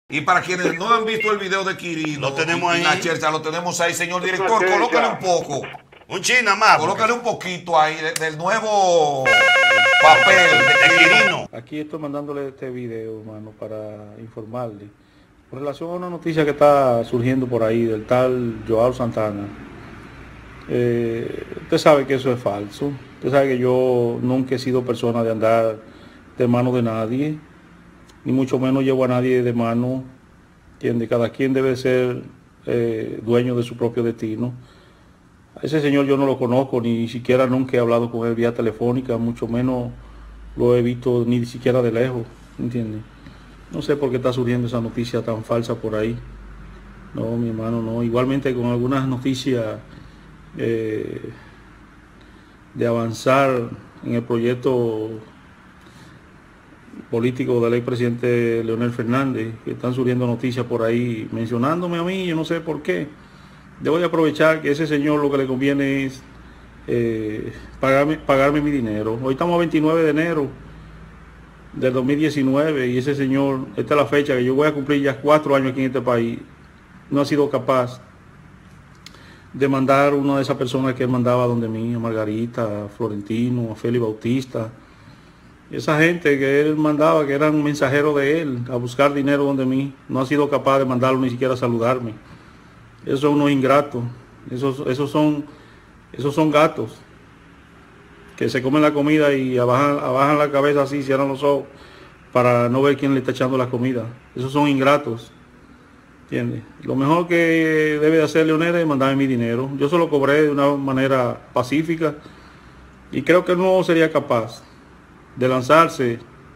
Y para quienes no han visto el video de Quirino, lo tenemos ahí. La Chercha, lo tenemos ahí, señor director. Colócale un poco. Un china más. Colócale un poquito ahí del nuevo papel de Quirino. Aquí estoy mandándole este video, hermano, para informarle. Con relación a una noticia que está surgiendo por ahí del tal Joao Santana. Usted sabe que eso es falso. Usted sabe que yo nunca he sido persona de andar de mano de nadie, ni mucho menos llevo a nadie de mano. ¿Entiende? Cada quien debe ser dueño de su propio destino. A ese señor yo no lo conozco, ni siquiera nunca he hablado con él vía telefónica, mucho menos lo he visto ni siquiera de lejos, ¿entiende? No sé por qué está surgiendo esa noticia tan falsa por ahí. No, mi hermano, no. Igualmente con algunas noticias de avanzar en el proyecto político del expresidente Leonel Fernández, que están surgiendo noticias por ahí mencionándome a mí, yo no sé por qué. Debo de aprovechar que ese señor lo que le conviene es pagarme mi dinero. Hoy estamos a 29 de enero del 2019 y ese señor, esta es la fecha que yo voy a cumplir ya 4 años aquí en este país, no ha sido capaz de mandar una de esas personas que él mandaba donde mí, a Margarita, a Florentino, a Félix Bautista, esa gente que él mandaba, que eran mensajeros de él, a buscar dinero donde mí, no ha sido capaz de mandarlo ni siquiera a saludarme. Esos son unos ingratos, esos son gatos que se comen la comida y abajan la cabeza así, cierran los ojos para no ver quién le está echando la comida. Esos son ingratos, ¿entiendes? Lo mejor que debe de hacer Leonel es mandarme mi dinero. Yo se lo cobré de una manera pacífica y creo que él no sería capaz de lanzarse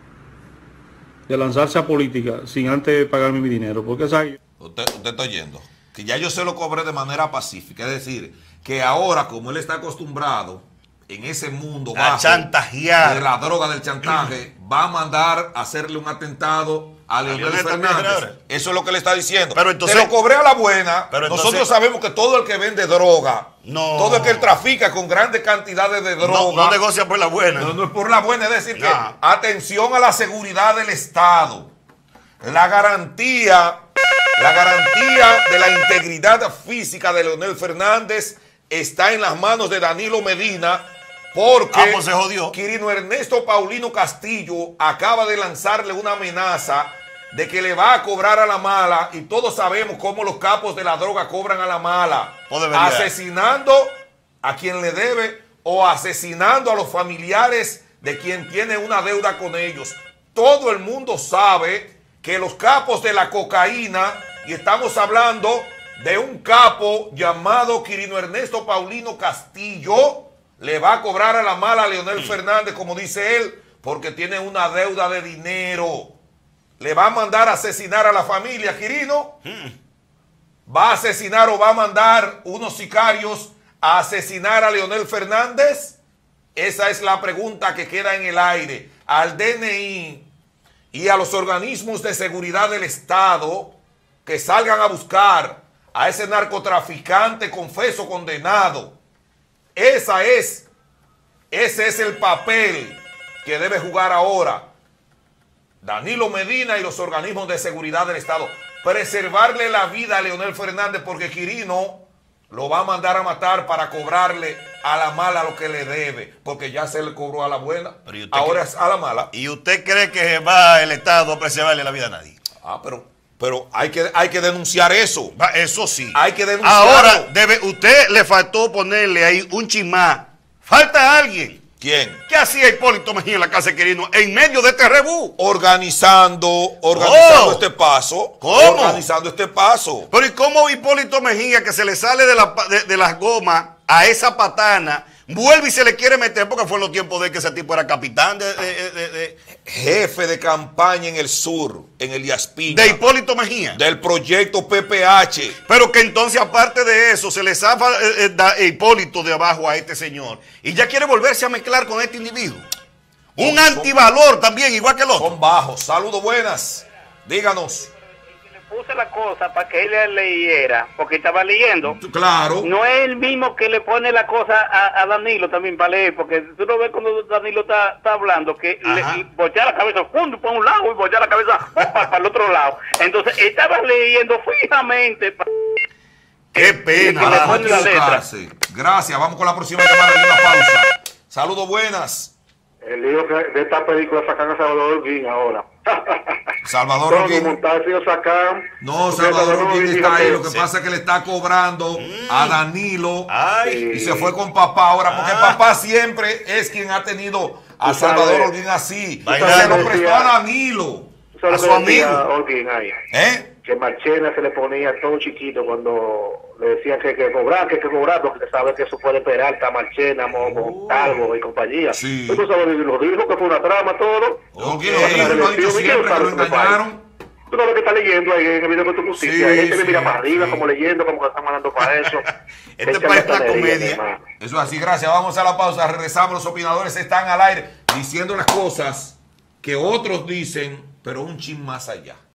a política sin antes pagarme mi dinero, porque ¿sabe? Usted está oyendo que ya yo se lo cobré de manera pacífica, es decir, que ahora como él está acostumbrado en ese mundo a chantajear de la droga del chantaje, va a mandar a hacerle un atentado a Leonel Fernández. Eso es lo que le está diciendo. Pero entonces, te lo cobré a la buena. Pero entonces, nosotros sabemos que todo el que vende droga, todo el que trafica con grandes cantidades de droga, no negocia por la buena. No es por la buena, es decir, que atención a la seguridad del Estado. La garantía de la integridad física de Leonel Fernández está en las manos de Danilo Medina, porque pues se jodió. Quirino Ernesto Paulino Castillo acaba de lanzarle una amenaza de que le va a cobrar a la mala, y todos sabemos cómo los capos de la droga cobran a la mala, asesinando a quien le debe o asesinando a los familiares de quien tiene una deuda con ellos. Todo el mundo sabe que los capos de la cocaína, y estamos hablando de un capo llamado Quirino Ernesto Paulino Castillo, le va a cobrar a la mala a Leonel Fernández, como dice él, porque tiene una deuda de dinero. Le va a mandar a asesinar a la familia, Quirino. ¿Va a asesinar o va a mandar unos sicarios a asesinar a Leonel Fernández? Esa es la pregunta que queda en el aire. Al DNI y a los organismos de seguridad del Estado que salgan a buscar a ese narcotraficante confeso condenado. Ese es el papel que debe jugar ahora Danilo Medina y los organismos de seguridad del Estado. Preservarle la vida a Leonel Fernández, porque Quirino lo va a mandar a matar para cobrarle a la mala lo que le debe, porque ya se le cobró a la buena, ahora es a la mala. ¿Y usted cree que va el Estado a preservarle la vida a nadie? Pero hay que denunciar eso. Eso sí. Hay que denunciarlo. Ahora, usted le faltó ponerle ahí un chismá. Falta alguien. ¿Quién? ¿Qué hacía Hipólito Mejía en la casa de Quirino en medio de este rebú? Organizando este paso. ¿Cómo? Organizando este paso. Pero ¿y cómo Hipólito Mejía, que se le sale de las gomas a esa patana, vuelve y se le quiere meter? Porque fue en los tiempos de que ese tipo era capitán jefe de campaña en el sur, en Elías Piña. De Hipólito Mejía. Del proyecto PPH. Pero que entonces, aparte de eso, se le zafa Hipólito de abajo a este señor y ya quiere volverse a mezclar con este individuo. Un antivalor también, igual que el otro. Son bajos. Saludos, buenas. Díganos. puse la cosa para que él leyera, porque estaba leyendo. Claro. No es el mismo que le pone la cosa a Danilo también para leer, porque tú no ves cuando Danilo está hablando, que le bochea la cabeza para un lado y bochea la cabeza para el otro lado. Entonces, estaba leyendo fijamente. Qué pena. le pone la letra. Gracias, vamos con la próxima llamada de una pausa. Saludos, buenas. El lío de esta película sacan a Salvador Holguín ahora. Salvador Holguín. No, Salvador Holguín está ahí. Lo que pasa es que le está cobrando a Danilo. Y se fue con papá ahora, porque papá siempre es quien ha tenido a Salvador Holguín así. Se lo prestó a Danilo, a su amigo. Que Marchena se le ponía todo chiquito cuando le decían que cobrar, porque sabe que eso puede esperar, está Marchena, Montalvo y compañía. Sí. Tú sabes, lo dijo que fue una trama, todo. Lo ha dicho siempre que lo engañaron. Tú sabes que está leyendo ahí en el video que tú pusiste. Sí, Ahí se le mira para arriba, como leyendo, como que están mandando para eso. Este país es una comedia. Eso es así, gracias. Vamos a la pausa, regresamos. Los opinadores están al aire diciendo las cosas que otros dicen, pero un chin más allá.